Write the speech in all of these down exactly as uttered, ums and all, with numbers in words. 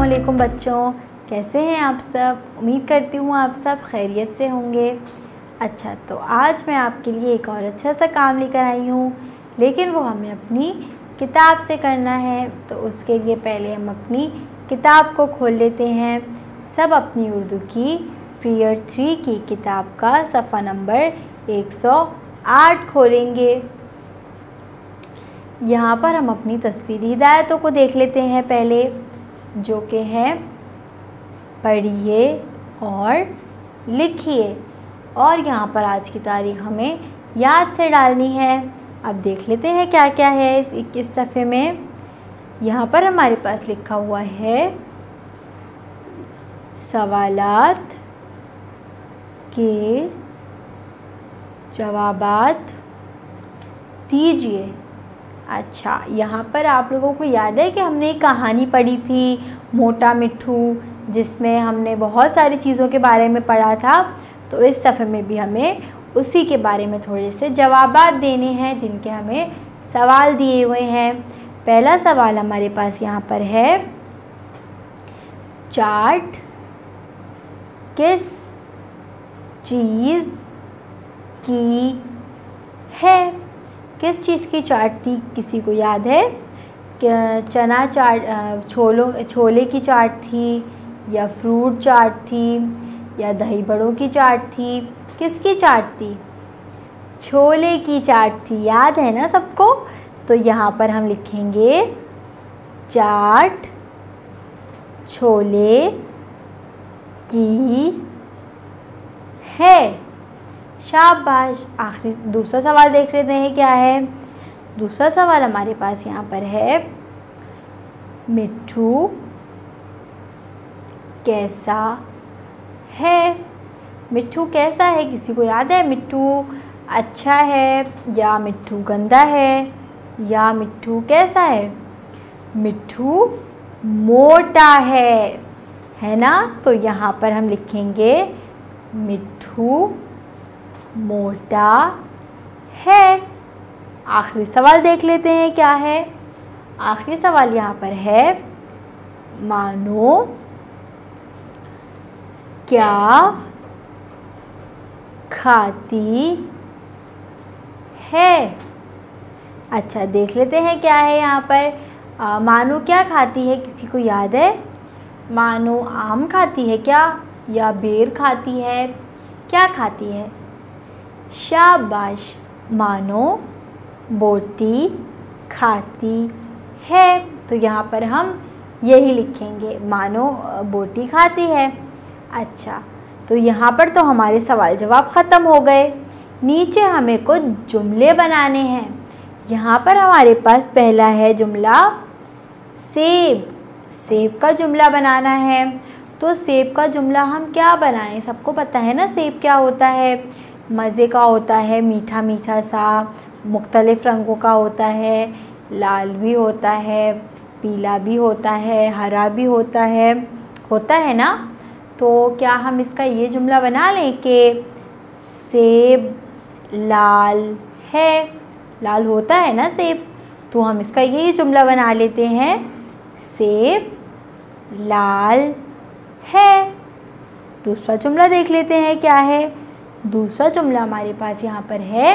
वालेकुम बच्चों, कैसे हैं आप सब। उम्मीद करती हूँ आप सब खैरियत से होंगे। अच्छा, तो आज मैं आपके लिए एक और अच्छा सा काम लेकर आई हूँ, लेकिन वो हमें अपनी किताब से करना है। तो उसके लिए पहले हम अपनी किताब को खोल लेते हैं। सब अपनी उर्दू की पीरियड थ्री की किताब का सफ़ा नंबर एक सौ आठ खोलेंगे। यहाँ पर हम अपनी तस्वीरी हिदायतों को देख लेते हैं पहले, जो कि हैं पढ़िए और लिखिए। और यहाँ पर आज की तारीख हमें याद से डालनी है। अब देख लेते हैं क्या क्या है इस इक्कीस सफ़े में। यहाँ पर हमारे पास लिखा हुआ है सवालात के जवाबात दीजिए। अच्छा, यहाँ पर आप लोगों को याद है कि हमने एक कहानी पढ़ी थी मोटा मिट्ठू, जिसमें हमने बहुत सारी चीज़ों के बारे में पढ़ा था। तो इस सफ़े में भी हमें उसी के बारे में थोड़े से जवाबात देने हैं, जिनके हमें सवाल दिए हुए हैं। पहला सवाल हमारे पास यहाँ पर है, चाट किस चीज़ की है। किस चीज़ की चाट थी, किसी को याद है? चना चाट, छोलों छोले की चाट थी, या फ्रूट चाट थी, या दही बड़ों की चाट थी? किसकी चाट थी? छोले की चाट थी। याद है ना सबको? तो यहाँ पर हम लिखेंगे चाट छोले की है। शाबाश। आखिरी दूसरा सवाल देख लेते हैं क्या है। दूसरा सवाल हमारे पास यहाँ पर है, मिट्ठू कैसा है। मिट्ठू कैसा है, किसी को याद है? मिट्ठू अच्छा है, या मिट्ठू गंदा है, या मिट्ठू कैसा है? मिट्ठू मोटा है, है ना? तो यहाँ पर हम लिखेंगे मिट्ठू मोटा है। आखिरी सवाल देख लेते हैं क्या है। आखिरी सवाल यहाँ पर है, मानो क्या खाती है। अच्छा, देख लेते हैं क्या है यहाँ पर। आ, मानो क्या खाती है, किसी को याद है? मानो आम खाती है क्या, या बेर खाती है? क्या खाती है? शाबाश। मानो बोटी खाती है। तो यहाँ पर हम यही लिखेंगे, मानो बोटी खाती है। अच्छा, तो यहाँ पर तो हमारे सवाल जवाब ख़त्म हो गए। नीचे हमें कुछ जुमले बनाने हैं। यहाँ पर हमारे पास पहला है जुमला सेब। सेब का जुमला बनाना है। तो सेब का जुमला हम क्या बनाएं? सबको पता है ना सेब क्या होता है। मज़े का होता है, मीठा मीठा सा, मुख्तलिफ़ रंगों का होता है, लाल भी होता है, पीला भी होता है, हरा भी होता है, होता है ना? तो क्या हम इसका ये जुमला बना लें कि सेब लाल है। लाल होता है ना सेब, तो हम इसका यही जुमला बना लेते हैं, सेब लाल है। दूसरा जुमला देख लेते हैं क्या है। दूसरा जुमला हमारे पास यहाँ पर है,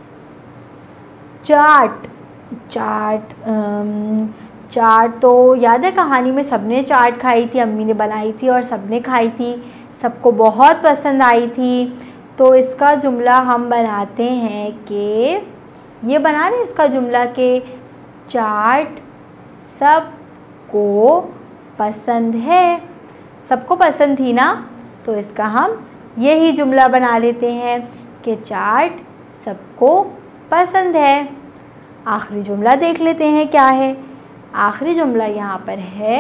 चाट। चाट चाट तो याद है कहानी में सबने चाट खाई थी, अम्मी ने बनाई थी और सबने खाई थी, सबको बहुत पसंद आई थी। तो इसका जुमला हम बनाते हैं कि ये बना रहे इसका जुमला कि चाट सबको पसंद है। सबको पसंद थी ना, तो इसका हम यही जुमला बना लेते हैं कि चाट सबको पसंद है। आखिरी जुमला देख लेते हैं क्या है। आखिरी जुमला यहाँ पर है,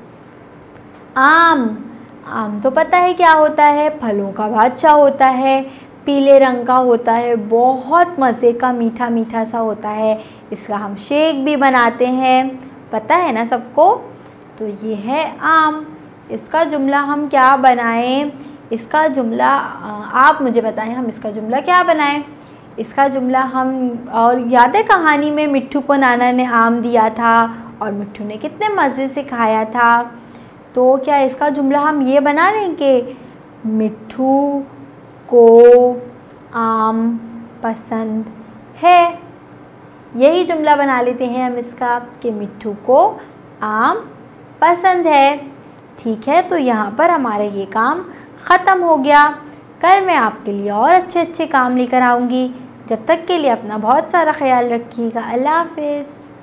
आम। आम तो पता है क्या होता है, फलों का बादशाह होता है, पीले रंग का होता है, बहुत मज़े का मीठा मीठा सा होता है। इसका हम शेक भी बनाते हैं, पता है ना सबको। तो ये है आम। इसका जुमला हम क्या बनाएं? इसका जुमला आप मुझे बताएं, हम इसका जुमला क्या बनाएं? इसका जुमला हम, और याद है कहानी में मिट्ठू को नाना ने आम दिया था और मिट्ठू ने कितने मज़े से खाया था। तो क्या इसका जुमला हम ये बना लें कि मिट्ठू को आम पसंद है। यही जुमला बना लेते हैं हम इसका कि मिट्ठू को आम पसंद है। ठीक है, तो यहाँ पर हमारा ये काम ख़त्म हो गया। कल मैं आपके लिए और अच्छे अच्छे काम लेकर आऊँगी। जब तक के लिए अपना बहुत सारा ख्याल रखिएगा। अल्लाह हाफ़िज़।